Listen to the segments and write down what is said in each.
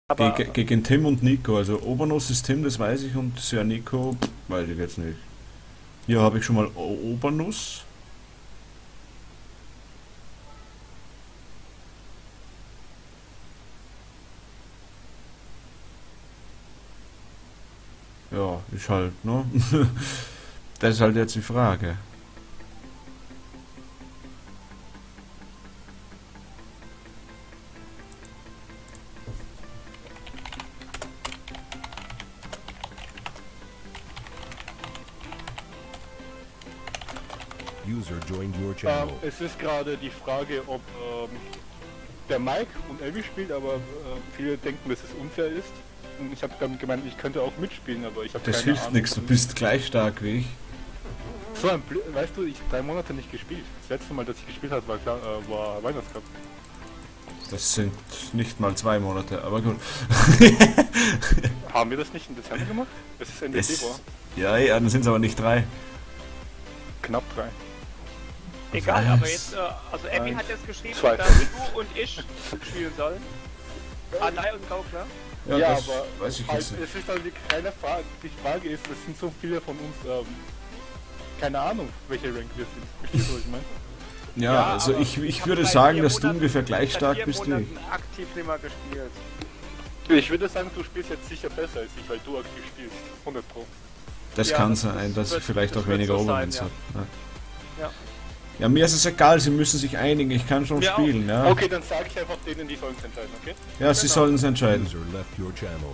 Aber Gegen Tim und Nico. Also Obernuss ist Tim, das weiß ich, und Sir Nico, weiß ich jetzt nicht. Hier habe ich schon mal Obernuss. Ja, ist halt, ne? Das ist halt jetzt die Frage. User joined your channel. Es ist gerade die Frage, ob der Mike und Elvi spielt, aber viele denken, dass es unfair ist. Und ich habe gemeint, ich könnte auch mitspielen, aber ich habe Das keine hilft Ahnung. nichts, du bist gleich stark wie ich. So ein weißt du, ich habe 3 Monate nicht gespielt. Das letzte Mal, dass ich gespielt habe, war Weihnachtskampf. Das sind nicht mal 2 Monate, aber gut. Haben wir das nicht im Dezember gemacht? Es ist Ende Februar. Ja, ja, dann sind es aber nicht 3. Knapp 3. egal, Was? aber jetzt, also Abby hat jetzt geschrieben, Zwei. dass du und ich spielen sollen. Adai und Gaukler. Ja, Ja, das aber weiß ich halt, jetzt nicht. es ist halt keine Frage. Die Frage ist, es sind so viele von uns, keine Ahnung, welche Rank wir sind. Verstehst du, was ich meine? Ja, also aber ich hab würde seit sagen, 4 dass du Monaten- ungefähr gleich seit stark 4 bist wie ich. Monaten aktiv nicht mehr gespielt. Ich würde sagen, du spielst jetzt sicher besser als ich, weil du aktiv spielst. 100 Pro. Das Ja, kann das- sein, dass das ich wird- vielleicht das auch wird weniger so Overwinds sein, habe. Ja. Ja. Ja, mir ist es egal, sie müssen sich einigen, ich kann schon Mir auch. spielen, ja. Okay, dann sage ich einfach denen, die sollen es entscheiden, okay? Ja, sie Genau. sollen es entscheiden. User left your channel.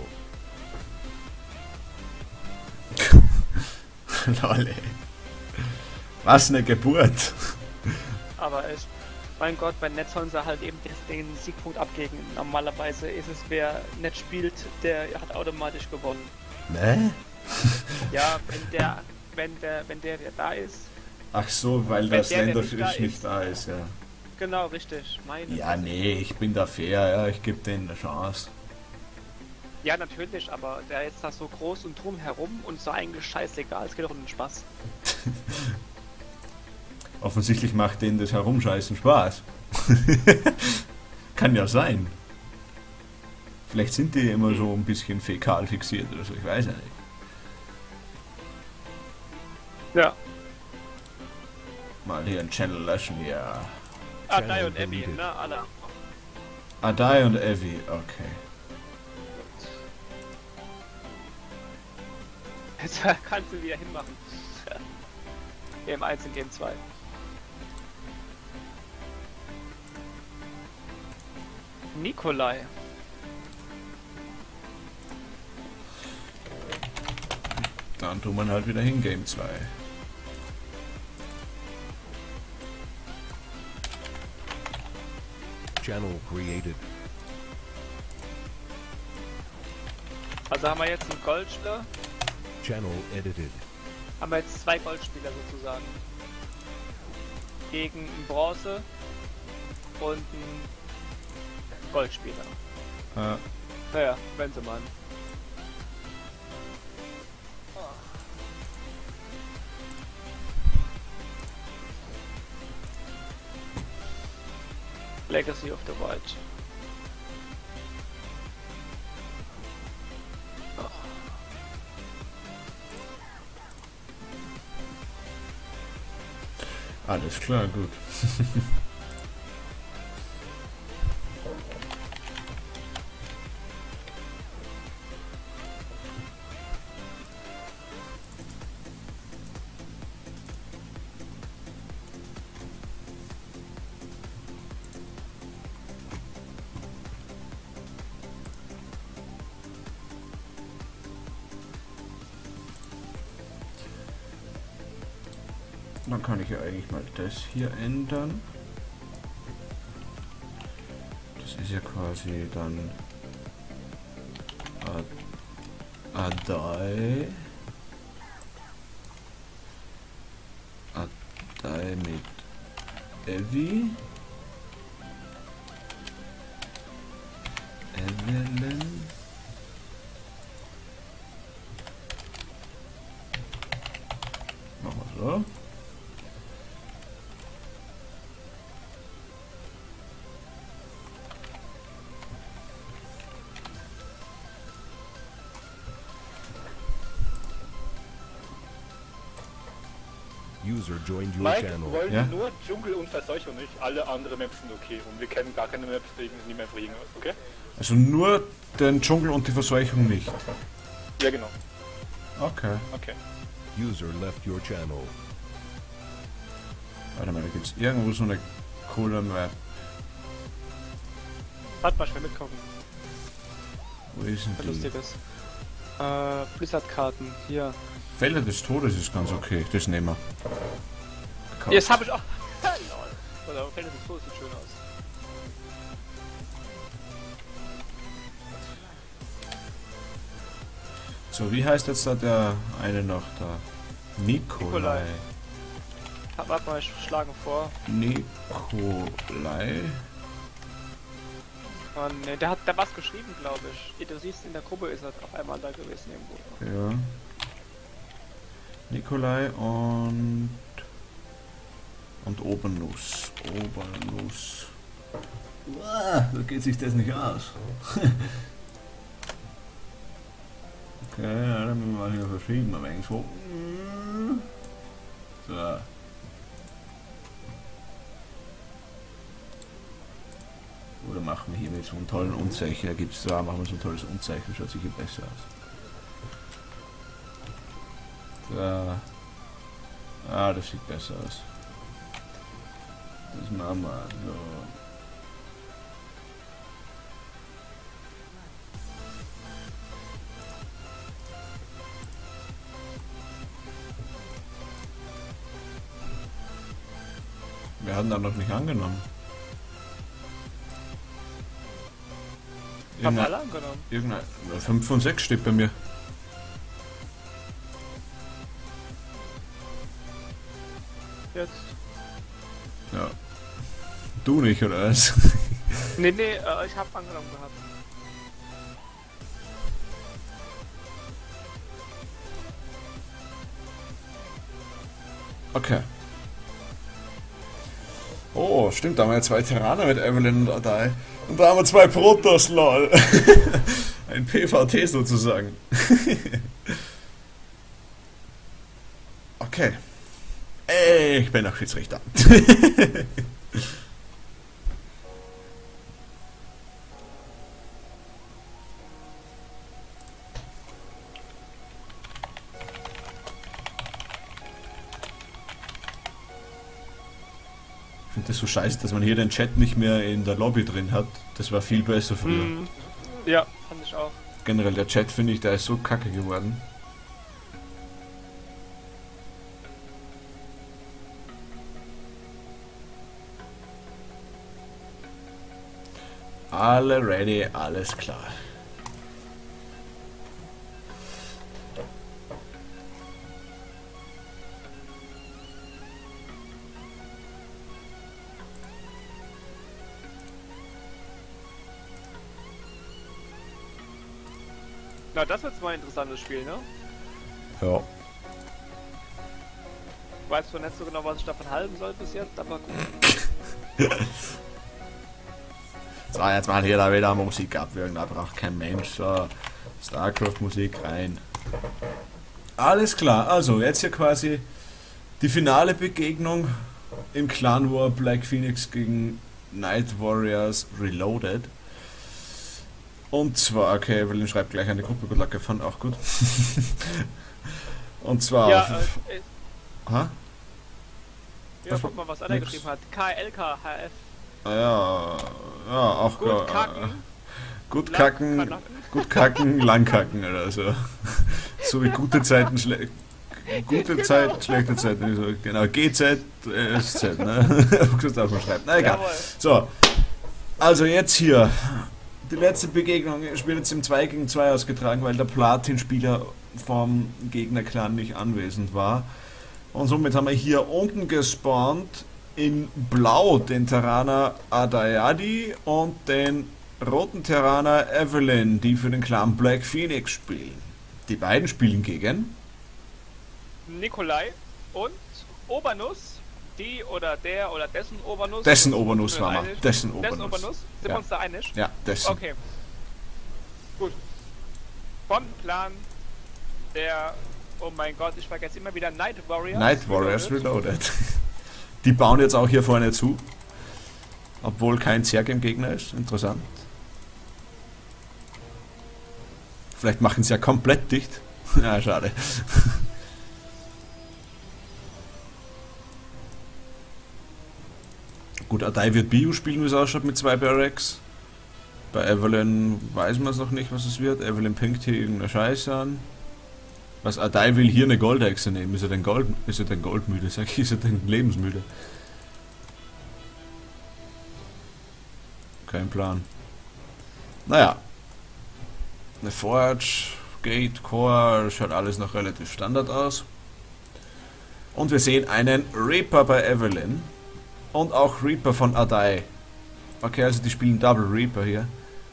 Lol, ey. Was eine Geburt. Aber echt, mein Gott, wenn nicht sollen sie halt eben den Siegpunkt abgeben. Normalerweise ist es, wer nicht spielt, der hat automatisch gewonnen. Ne? Ja, wenn der da ist, Ach so, weil Wenn der der Slender nicht da Fish nicht ist. da ist, ja. genau richtig, meine. Ja, nee, ich bin da fair, ja, ich gebe denen eine Chance. Ja, natürlich, aber der ist da so groß und drumherum und so eigentlich scheißegal, es geht doch um den Spaß. Offensichtlich macht denen das Herumscheißen Spaß. Kann ja sein. Vielleicht sind die immer so ein bisschen fäkal fixiert oder so, ich weiß ja nicht. Ja. Mal hier einen Channel löschen, ja. Adai und Abby, deleted. ne, alle. Adai und Evie, okay. Jetzt kannst du wieder hinmachen. Game 1 und Game 2. Nikolai. Dann tut man halt wieder hin, Game 2. Channel created. Also haben wir jetzt einen Goldspieler, Channel edited. haben wir jetzt 2 Goldspieler sozusagen. Gegen einen Bronze und einen Goldspieler. Ja. Naja, wenn sie mal. Legacy of the Wild. Alles klar, gut. Dann kann ich ja eigentlich mal das hier ändern. Das ist ja quasi dann Adai. Adai mit Evie. Evelyn. Machen wir so. User joined your Mike, channel. wollen Ja? nur Dschungel und Verseuchung nicht. Alle anderen Maps sind okay. Und wir kennen gar keine Maps, deswegen nehmen wir einfach irgendwas, okay? Also nur den Dschungel und die Verseuchung nicht. Ja, genau. Okay. Okay. User left your channel. Warte mal, da gibt's irgendwo so eine coole Map. Warte mal, ich will mitgucken. Wo ist denn Was die? Lustiges. Blizzard-Karten. Hier. Felder des Todes ist ganz okay, das nehmen wir. Jetzt habe ich auch. Lol. Oder Felder des Todes sieht schön aus. So, wie heißt jetzt da der eine noch da? Nikolai. Warte mal, ich schlage vor. Nikolai. Oh ne, der hat da was geschrieben, glaube ich. Du siehst, in der Gruppe ist er auf einmal da gewesen irgendwo. Ja. Nikolai und Obernuss. Obernuss. Da geht sich das nicht aus. Okay, ja, dann müssen wir mal hier verschieben, aber irgendwo. So. Oder machen wir hier mit so einem tollen Unzeichen, da gibt's da, machen wir so ein tolles Unzeichen, schaut sicher besser aus. So. Ah, das sieht besser aus. Das machen wir so. Wir hatten da noch nicht angenommen. Haben alle angenommen. Irgendein 5 von 6 steht bei mir. Jetzt. Ja. Du nicht, oder was? Nee, ich hab angenommen gehabt. Okay. Oh, stimmt, da haben wir ja 2 Terraner mit Evelyn und Adai. Und da haben wir 2 Protoss, lol. Ein PvT sozusagen. Okay. Ich bin auch Schiedsrichter. Ich finde das so scheiße, dass man hier den Chat nicht mehr in der Lobby drin hat. Das war viel besser früher. Ja, fand ich auch. Generell der Chat, finde ich, der ist so kacke geworden. Alle ready, alles klar. Na, das wird mal ein interessantes Spiel, ne? Ja. Weiß zwar nicht so genau, was ich davon halten soll bis jetzt, aber gut. So, jetzt mal hier da wieder Musik abwürgen, da braucht kein Mensch. So, StarCraft-Musik rein. Alles klar, also jetzt hier quasi die finale Begegnung im Clan War Black Phoenix gegen Night Warriors Reloaded. Und zwar, okay, Evelyn schreibt gleich eine Gruppe, Good Luck, I fand auch gut. Und zwar Ja, auf... Ha? ja, guck mal, was einer geschrieben hat. KLKHF. Ja, auch Gut kacken. Gut kacken, gut kacken, lang kacken oder so. So wie gute Zeiten, gute Zeit, schlechte Zeit. So, genau, GZ, SZ, ne? Das darf man schreiben. Na egal. Jawohl. So, also jetzt hier. Die letzte Begegnung wird jetzt im 2 gegen 2 ausgetragen, weil der Platin-Spieler vom Gegner-Clan nicht anwesend war. Und somit haben wir hier unten gespawnt in Blau den Terraner Adayadi und den roten Terraner Evelyn, die für den Clan Black Phoenix spielen. Die beiden spielen gegen Nikolai und Obernuss. Die oder der oder dessen Obernuss. dessen Obernuss war einig? man. Dessen Dessen Obernuss. Obernuss? Sind Ja. wir uns da einig? Ja, dessen. Okay. Gut. Vom Plan der Oh mein Gott, ich vergesse immer wieder Night Warriors. Night Warriors Reloaded. Die bauen jetzt auch hier vorne zu. Obwohl kein Zerg im Gegner ist. Interessant. Vielleicht machen sie ja komplett dicht. Ja, schade. Gut, Adai wird Bio spielen, wie es ausschaut, mit 2 Barracks. Bei Evelyn weiß man es noch nicht, was es wird. Evelyn pinkt hier irgendeine Scheiße an. Was Adai will hier eine Goldechse nehmen. Ist er denn goldmüde? Sag ich, ist er denn lebensmüde? Kein Plan. Naja. Eine Forge, Gate, Core, schaut alles noch relativ Standard aus. Und wir sehen einen Reaper bei Evelyn. Und auch Reaper von Adai. Okay, also die spielen Double Reaper hier.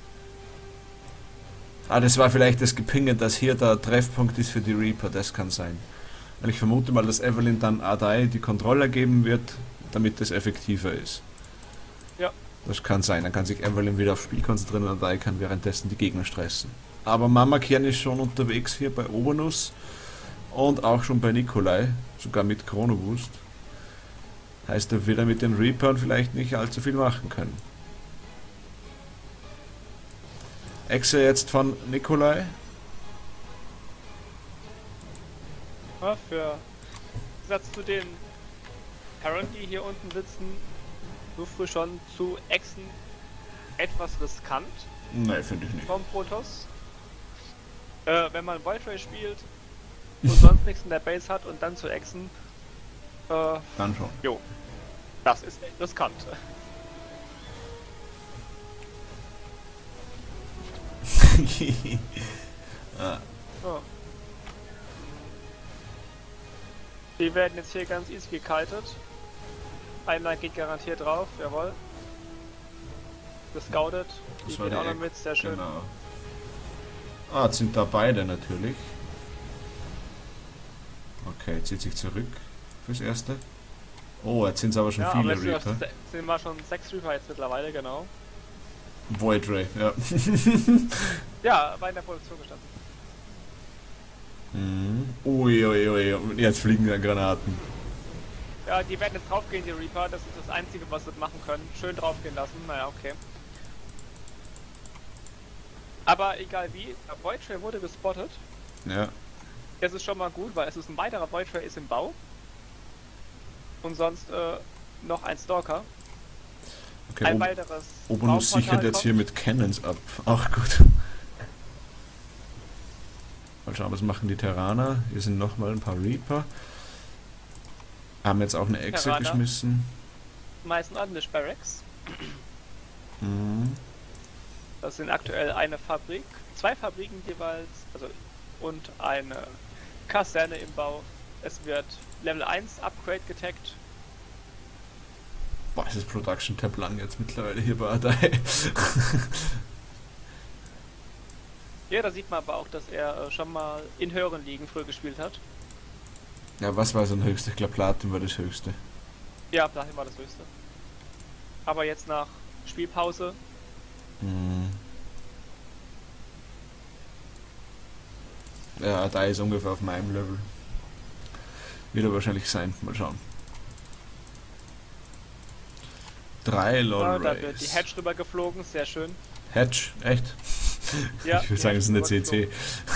Ah, das war vielleicht das Gepinge, dass hier der Treffpunkt ist für die Reaper, das kann sein. Weil ich vermute mal, dass Evelyn dann Adai die Controller geben wird, damit das effektiver ist. Ja. Das kann sein, dann kann sich Evelyn wieder aufs Spiel konzentrieren und Adai kann währenddessen die Gegner stressen. Aber Mama Kern ist schon unterwegs hier bei Obernuss und auch schon bei Nikolai, sogar mit Chrono Boost. Heißt, er wird mit den Reapern vielleicht nicht allzu viel machen können. Echse jetzt von Nikolai. Ja, für Satz zu den Herren, die hier unten sitzen, so früh schon zu Echsen etwas riskant. Nein, finde ich nicht. Vom Protoss. Wenn man Void Ray spielt und sonst nichts in der Base hat und dann zu Echsen, dann schon. Jo, das ist riskant. Ah. Oh. Die werden jetzt hier ganz easy gekitet. Einer geht garantiert drauf, jawohl. Gescoutet, die gehen auch noch mit, sehr schön. Genau. Ah, jetzt sind da beide natürlich. Okay, zieht sich zurück fürs Erste. Oh, jetzt sind es aber schon viele aber Reaper. Sind wir schon 6 Reaper jetzt mittlerweile, genau. Void Ray, ja. Ja, war in der Produktion gestanden. Uiuiui, jetzt fliegen ja Granaten. Ja, die werden jetzt draufgehen, die Reaper, das ist das Einzige, was sie machen können. Schön draufgehen lassen, naja, okay. Aber egal wie, der Void Ray wurde gespottet. Ja. Das ist schon mal gut, weil es ist ein weiterer Void Ray ist im Bau. Und sonst noch ein Stalker. Okay, Ein weiteres Obernuss sichert jetzt kommt. hier mit Cannons ab. Auch gut. Mal schauen, was machen die Terraner. Hier sind nochmal ein paar Reaper. Haben jetzt auch eine Echse Terraner. geschmissen. Meisten ordentlich Barracks. Mhm. Das sind aktuell eine Fabrik, 2 Fabriken jeweils, also und eine Kaserne im Bau. Es wird Level 1 Upgrade getaggt. Boah, ist das Production Tab lang jetzt mittlerweile hier bei Adai. Ja, da sieht man aber auch, dass er schon mal in höheren Ligen früher gespielt hat. Ja, was war sein höchster? Ich glaube Platin war das höchste. Ja, dahin war das höchste. Aber jetzt nach Spielpause. Ja, Adai ist ungefähr auf meinem Level. Wird er wahrscheinlich sein. Mal schauen. 3 Ja, LOL da wird die Race. Hedge rüber geflogen, sehr schön. Hedge? Echt? Ja, Ich würde die sagen, es ist eine Hedge CC.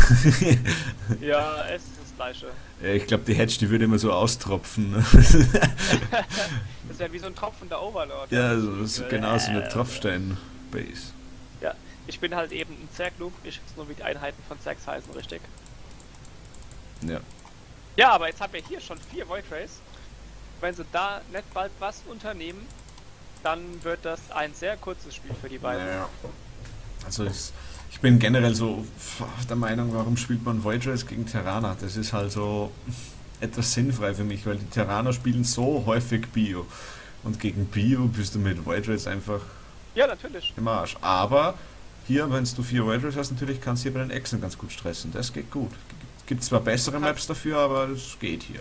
Ja, es ist das gleiche. Ja, ich glaube, die Hedge, die würde immer so austropfen. Das wäre wie so ein tropfender Overlord. Ja, so genau so eine Tropfstein-Base. Ja, ich bin halt eben ein Zerglub, ich weiß nur, wie die Einheiten von Zergs heißen, richtig. Ja. Ja, aber jetzt haben wir hier schon 4 Void Rays. Wenn sie da nicht bald was unternehmen, dann wird das ein sehr kurzes Spiel für die beiden. Naja. Also ich bin generell so der Meinung, warum spielt man Void Rays gegen Terraner? Das ist halt so etwas sinnfrei für mich, weil die Terraner spielen so häufig Bio. Und gegen Bio bist du mit Void Rays einfach Ja, natürlich. im Arsch. Aber hier, wenn du 4 Void Rays hast, natürlich kannst du hier bei den Echsen ganz gut stressen. Das geht gut. Gibt zwar bessere Maps dafür, aber es geht hier.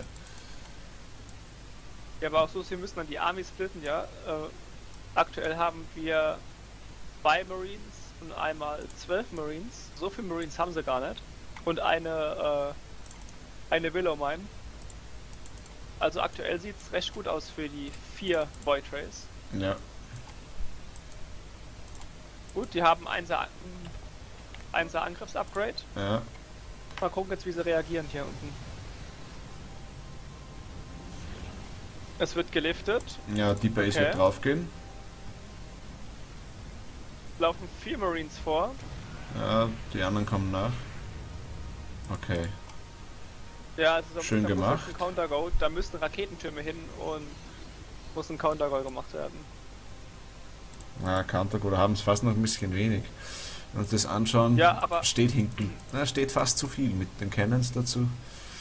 Ja, aber auch so, sie müssen dann die Army splitten, ja. Aktuell haben wir 2 Marines und einmal 12 Marines. So viele Marines haben sie gar nicht. Und eine eine Willow Mine. Also aktuell sieht es recht gut aus für die 4 Void Rays. Ja. Gut, die haben 1er Angriffsupgrade. Ja. Mal gucken jetzt, wie sie reagieren hier unten. Es wird geliftet. Ja, die Base Okay. wird draufgehen. Laufen 4 Marines vor. Ja, die anderen kommen nach. Okay. Ja, also da Schön da gemacht. muss jetzt ein Counter-Go. Da müssen Raketentürme hin und muss ein Counter-Go gemacht werden. Na, Counter oder haben es fast noch ein bisschen wenig. Wenn wir uns das anschauen, Ja, aber- steht hinten. Na, steht fast zu viel mit den Cannons dazu.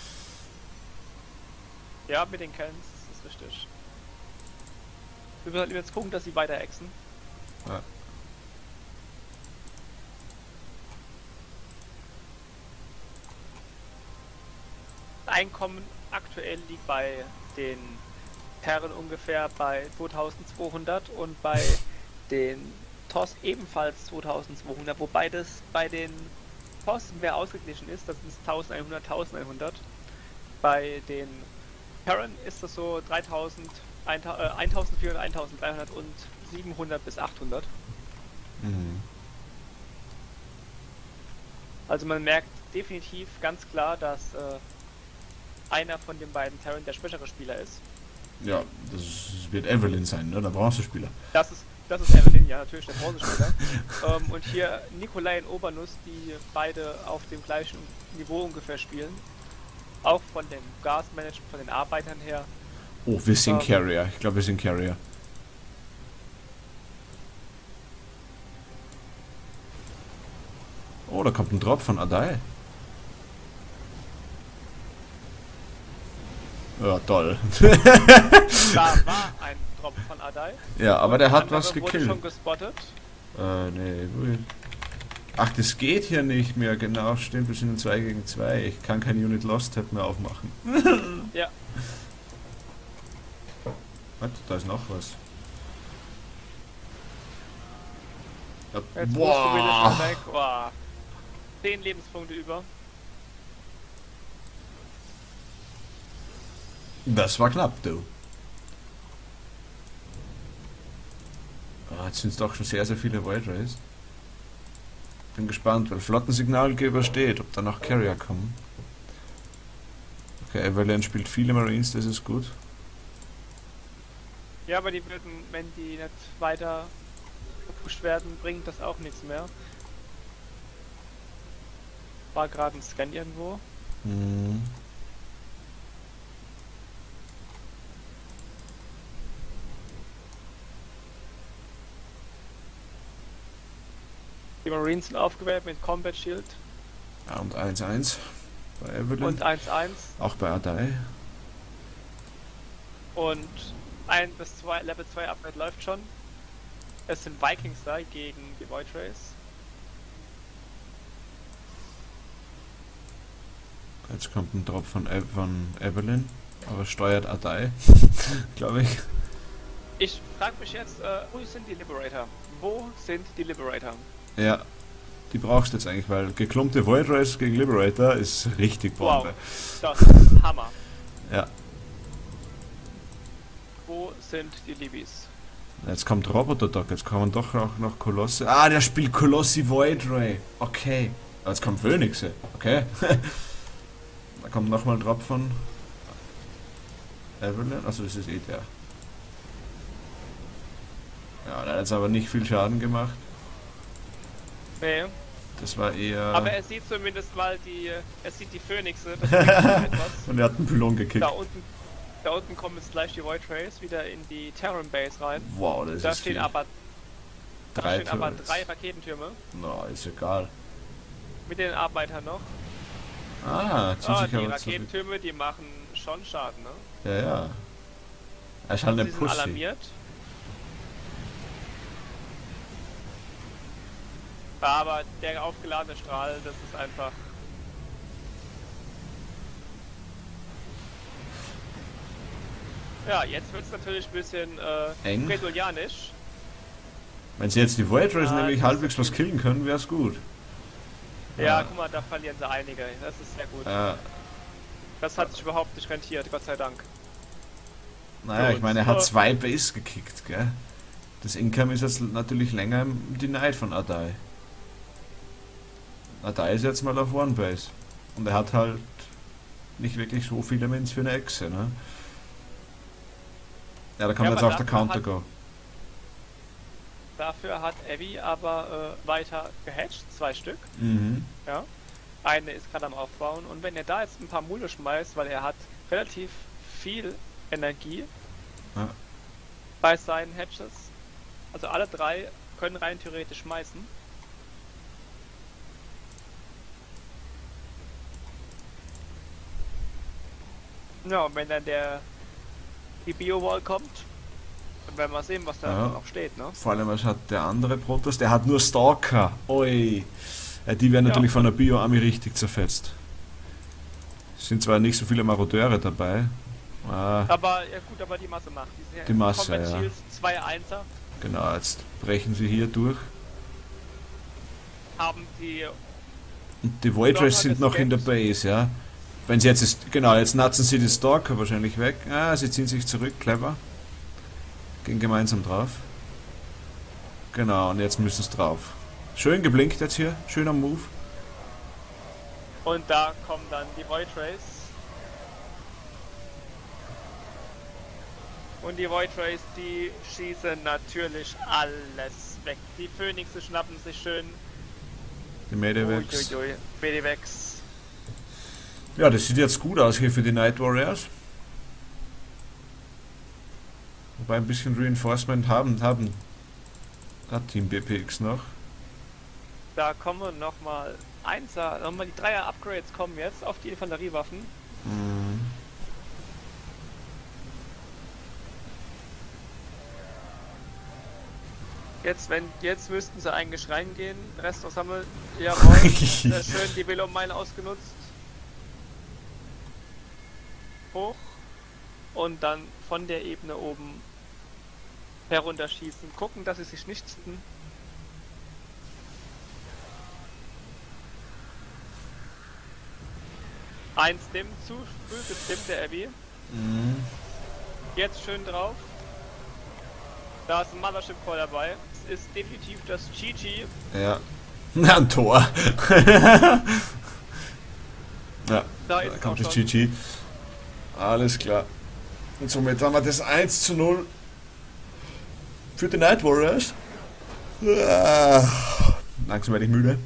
Ja, mit den Cannons, das ist richtig. Wir sollten jetzt gucken, dass sie weiter exen. Ja. Einkommen aktuell liegt bei den Herren ungefähr bei 2200 und bei den TOS ebenfalls 2200, wobei das bei den TOS mehr ausgeglichen ist, das sind 1100, 1100. Bei den Herren ist das so 3000, 1400, 1300 und 700 bis 800. Mhm. Also man merkt definitiv ganz klar, dass einer von den beiden Terran der schwächere Spieler ist. Ja, das wird Evelyn sein, ne? Der Bronzespieler. Das ist Evelyn, ja natürlich der Bronzespieler. Und hier Nikolai und Obernuss, die beide auf dem gleichen Niveau ungefähr spielen. Auch von dem Gasmanagement, von den Arbeitern her. Oh, wir sind Carrier. Ich glaube, wir sind Carrier. Oh, da kommt ein Drop von Adai. Ja, toll. Da war ein Drop von Adai. Ja, aber der hat Andere was wurde gekillt. schon gespottet. Nee, wohl. Ach, das geht hier nicht mehr. Genau, stimmt, wir sind in 2 gegen 2. Ich kann kein Unit Lost Tab mehr aufmachen. Ja, Warte, da ist noch was. Ja, jetzt musst du wieder schon boah! weg. Boah. 10 Lebenspunkte über. Das war knapp, du. Jetzt sind es doch schon sehr, sehr viele Void Rays. Bin gespannt, weil Flottensignalgeber steht, ob da noch Carrier kommen. Okay, Evelyn spielt viele Marines, das ist gut. Ja, aber die würden, wenn die nicht weiter gepusht werden, bringt das auch nichts mehr. War gerade ein Scan irgendwo. Hm. Die Marines sind aufgewählt mit Combat Shield Ja, und 1-1 bei Evelyn. und 1-1 Auch bei Adai. und 1 bis 2 Level 2 Upgrade läuft schon. Es sind Vikings da gegen die Void Rays. Jetzt kommt ein Drop von Evelyn, aber steuert Adai, glaube ich. Ich frage mich jetzt, wo sind die Liberator? Wo sind die Liberator? Ja, die brauchst du jetzt eigentlich, weil geklumpte Void Rays gegen Liberator ist richtig Bombe. Wow, das ist Hammer. Ja, Wo sind die Libis? jetzt kommt Roboter Doc, jetzt kommen doch auch noch Kolosse. Ah, der spielt Kolossi Void Ray. Okay. Jetzt kommt Phoenixe. Okay. Da kommt nochmal ein Drop von Evelyn. Also das ist eh der. Ja, der hat jetzt aber nicht viel Schaden gemacht. Nee, Das war eher... aber er sieht zumindest mal er sieht die Phönixe, das bringt schon etwas. Und er hat einen Pylon gekickt. Da unten kommen jetzt gleich die Void Rays wieder in die Terran Base rein. Wow, das Da ist stehen viel. aber Drei 3 Turrets. Raketentürme No, ist egal. mit den Arbeitern noch. Ah, zieht sich Die aber zurück. Raketentürme, die machen schon Schaden, ne? Ja, ja. Er ist halt Sie eine sind Pussy. alarmiert. Aber der aufgeladene Strahl, das ist einfach... Ja, jetzt wird es natürlich ein bisschen Eng. bretolianisch. Wenn sie jetzt die Void Rays Ah, nämlich das halbwegs was killen können, wäre es gut. Ja, guck mal, da verlieren sie einige. Das ist sehr gut. Das hat sich überhaupt nicht rentiert, Gott sei Dank. Naja, ich meine, er hat 2 Base gekickt, gell? Das Income ist jetzt natürlich länger im Denied von Adai. Adai ist jetzt mal auf One Base. Und er hat halt nicht wirklich so viele Mins für eine Echse, ne? Ja, da kann Ja, jetzt aber auch der dafür Counter hat- go. Dafür hat Abby aber weiter gehatcht, 2 Stück. Mhm. Ja. Eine ist gerade am Aufbauen und wenn er da jetzt ein paar Mule schmeißt, weil er hat relativ viel Energie Ja. bei seinen Hatches, also alle 3 können rein theoretisch schmeißen. Ja, und wenn dann die Bio-Wall kommt, dann werden wir sehen, was da Ja. noch steht, ne? Vor allem, was hat der andere Protoss? Der hat nur Stalker. Ui. Ja, die werden natürlich Ja. von der Bio-Army richtig zerfetzt. Es sind zwar nicht so viele Marodeure dabei. Aber, ja gut, aber die Masse macht. Die Masse, Combat ja. Shields, 2 Einser, Genau, jetzt brechen sie hier durch. haben die Und die Void Rays Stalker sind noch in der Base, ja. Wenn sie jetzt genau, jetzt natzen sie die Stalker wahrscheinlich weg. Sie ziehen sich zurück, clever. Gehen gemeinsam drauf. Genau, und jetzt müssen es drauf. Schön geblinkt jetzt hier, schöner Move. und da kommen dann die Void Rays. Und die Void Rays, die schießen natürlich alles weg. Die Phönixe schnappen sich schön. Die Medivacs. Uiuiui, Medivacs. Ja, das sieht jetzt gut aus hier für die Night Warriors. Wobei ein bisschen Reinforcement hat Team BPX noch. Da kommen nochmal Einser, nochmal die 3er Upgrades kommen jetzt auf die Infanteriewaffen. Mhm. Jetzt müssten sie eigentlich reingehen. Rest noch sammeln. Jawohl. Sehr schön, die Velomeile ausgenutzt. Hoch. Und dann von der Ebene oben herunterschießen. Gucken, dass sie sich nicht zitten. Eins stimmt zu früh gestimmt, der Abby. Mhm. Jetzt schön drauf. Da ist ein Mothership Core dabei. Es ist definitiv das GG. Ja. Na, ein Tor. Ja, Da ist es kommt auch das schon. GG. Alles klar. Und somit haben wir das 1:0 für die Night Warriors. Langsam werde ich müde.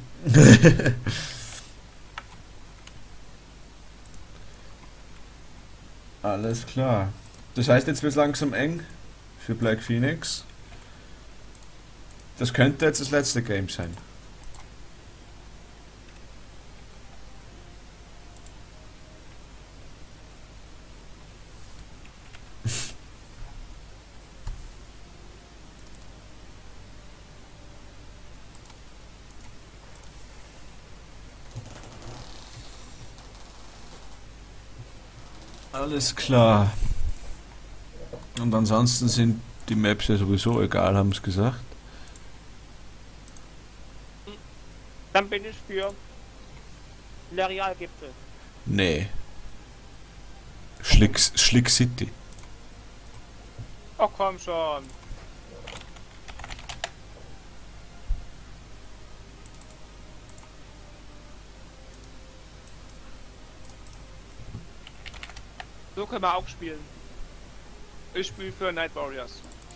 Alles klar. Das heißt, jetzt wird es langsam eng für Black Phoenix. Das könnte jetzt das letzte Game sein. Alles klar. Und ansonsten sind die Maps ja sowieso egal, haben es gesagt. Dann bin ich für L'Areal-Gipfel. Nee. Schlick City. Oh komm schon. So können wir auch spielen. Ich spiele für Night Warriors.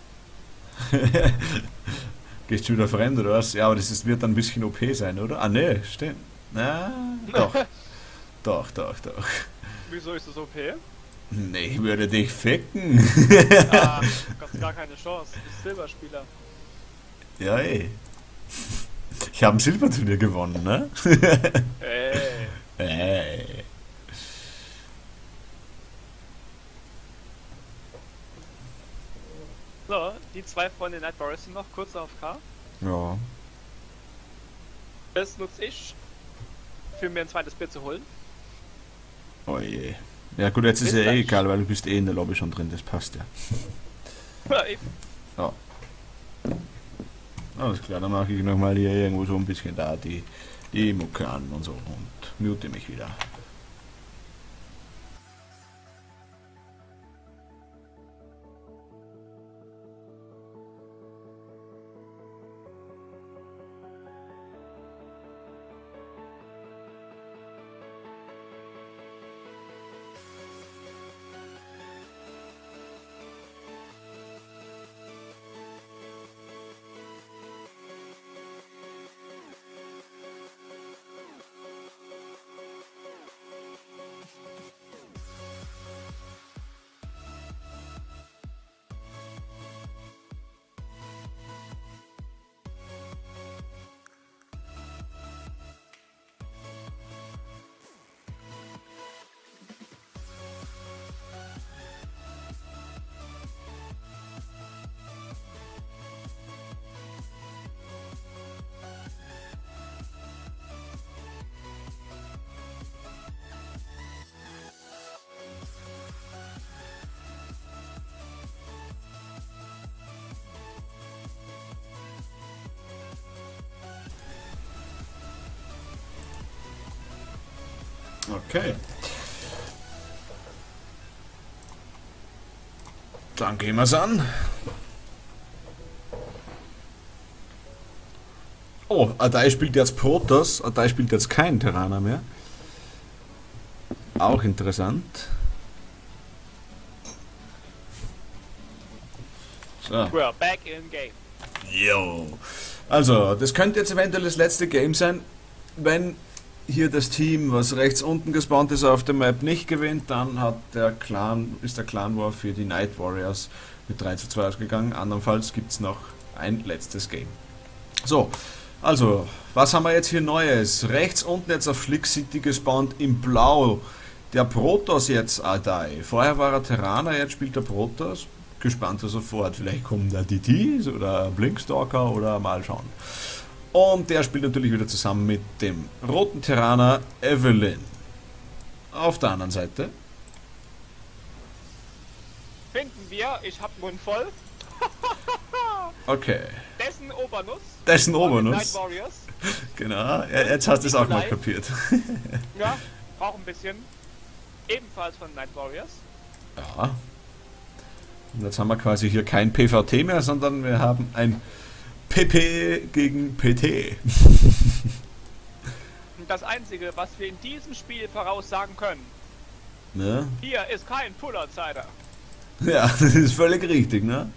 Gehst du wieder fremd oder was? Ja, aber wird dann ein bisschen OP sein, oder? Ah ne, stimmt. Na, doch. Doch. Wieso ist das OP? Nee, ich würde dich ficken. Ah, du hast gar keine Chance. Du bist Silberspieler. Ja, ey. Ich habe ein Silberturnier gewonnen, ne? Ey. Ey. So, die zwei von den Night Warriors sind noch kurz auf K. Ja. Das nutze ich, für mir ein zweites Bier zu holen. Oh je. Ja gut, jetzt ist Bis ja eh gleich. egal, weil du bist eh in der Lobby schon drin, das passt ja. Ja, eben. Ja. Alles klar, dann mache ich nochmal hier irgendwo so ein bisschen da die Mucke an und so und mute mich wieder. Okay. Dann gehen wir's an. Oh, Adai spielt jetzt Protoss, Adai spielt jetzt keinen Terraner mehr. Auch interessant. So. We're back in game. Yo. Also, das könnte jetzt eventuell das letzte Game sein. Wenn hier das Team, was rechts unten gespawnt ist auf der Map, nicht gewinnt, dann ist der Clan War für die Night Warriors mit 3:2 ausgegangen. Andernfalls gibt es noch ein letztes Game. So, also, was haben wir jetzt hier Neues? Rechts unten jetzt auf Schlick City gespawnt in Blau. Der Protoss jetzt Adai. Vorher war er Terraner, jetzt spielt er Protoss. Gespannt, was er vorhat. Vielleicht kommen da DTs oder Blinkstalker oder mal schauen. Und der spielt natürlich wieder zusammen mit dem roten Terraner Evelyn. Auf der anderen Seite. Finden wir, ich hab Mund voll. Okay. Dessen Obernuss. Dessen von den Obernuss. Night Warriors. Genau, jetzt hast du es auch mal kapiert. Ja, braucht ein bisschen. Ebenfalls von Night Warriors. Ja. Und jetzt haben wir quasi hier kein PvT mehr, sondern wir haben ein PP gegen PT. Und das Einzige, was wir in diesem Spiel voraussagen können, Ne? hier ist kein Full-Outsider. Ja, das ist völlig richtig, ne?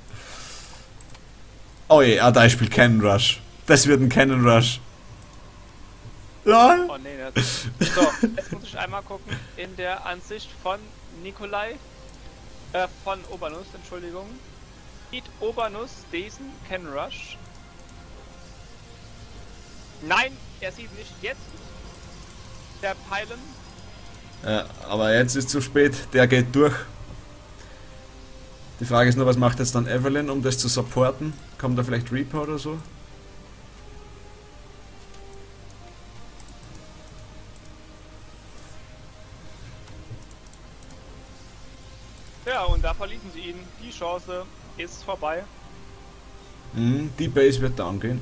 Oh je, Adai spielt Cannon Rush. Das wird ein Cannon Rush. LOL! Oh nee, das so, jetzt muss ich einmal gucken, in der Ansicht von Nikolai, von Obernuss, Entschuldigung. Sieht Obernuss diesen Ken Rush? Nein, er sieht nicht jetzt. Der Pylon. Ja, aber jetzt ist zu spät, der geht durch. Die Frage ist nur, was macht jetzt dann Evelyn, um das zu supporten? Kommt da vielleicht Reaper oder so? Ja, und da verließen sie ihn. Die Chance ist vorbei. Die Base wird down gehen.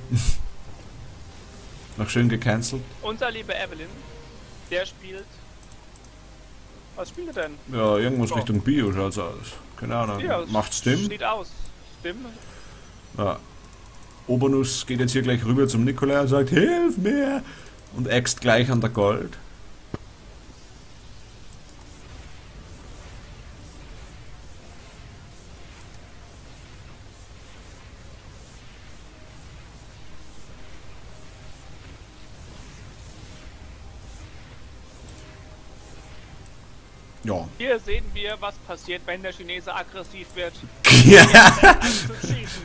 Noch schön gecancelt. Unser lieber Evelyn, der spielt. Was spielt er denn? Ja, irgendwas So. Richtung Bio schaut's aus. Keine Ahnung. Ja, Macht Stim? Sieht aus. Stim. Ja. Obernuss geht jetzt hier gleich rüber zum Nikolai und sagt, hilf mir! Und äxt gleich an der Gold. Ja. Hier sehen wir, was passiert, wenn der Chinese aggressiv wird. Ja. Zu schießen.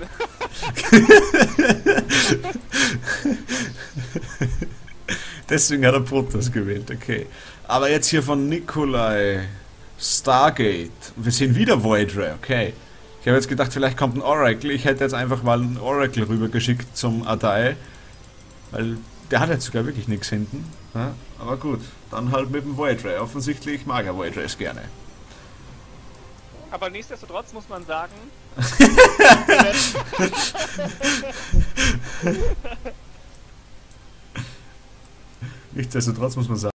Deswegen hat er Protoss gewählt, okay. Aber jetzt hier von Nikolai Stargate. Wir sehen wieder Void Ray, okay. Ich habe jetzt gedacht, vielleicht kommt ein Oracle. Ich hätte jetzt einfach mal ein Oracle rübergeschickt zum Adai. Weil der hat jetzt sogar wirklich nichts hinten. Ja, aber gut, dann halt mit dem Void Ray. Offensichtlich mag er Void Rays gerne. Aber nichtsdestotrotz muss man sagen, Nichtsdestotrotz muss man sagen,